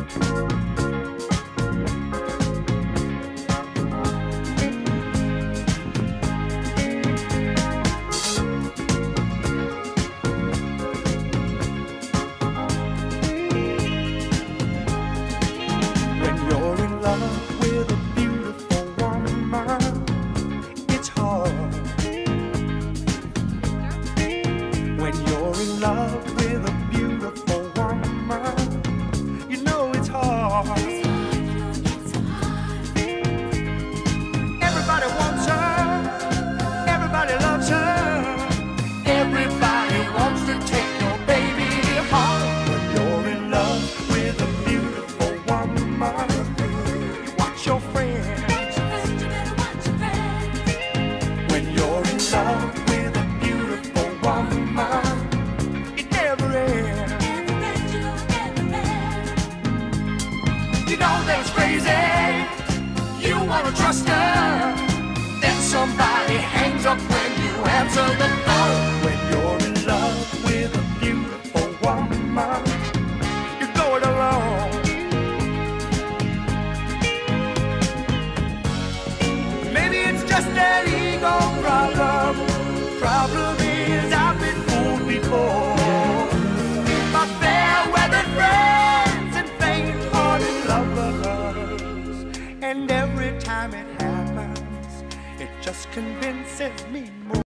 With a beautiful woman, it's hard. When you're in love with a beautiful woman, you know it's hard. Everybody wants her, everybody loves her, everybody wants to take your baby home. When you're in love with a beautiful woman, your friends. When you're in love with a beautiful woman, it never ends. You know that it's crazy. You wanna trust her, then somebody hangs up when you answer the phone. When you're in love with a beautiful woman, you're going alone. Just an ego problem. Problem is I've been fooled before. My fair-weathered friends and faint-hearted lovers, and every time it happens, it just convinces me more.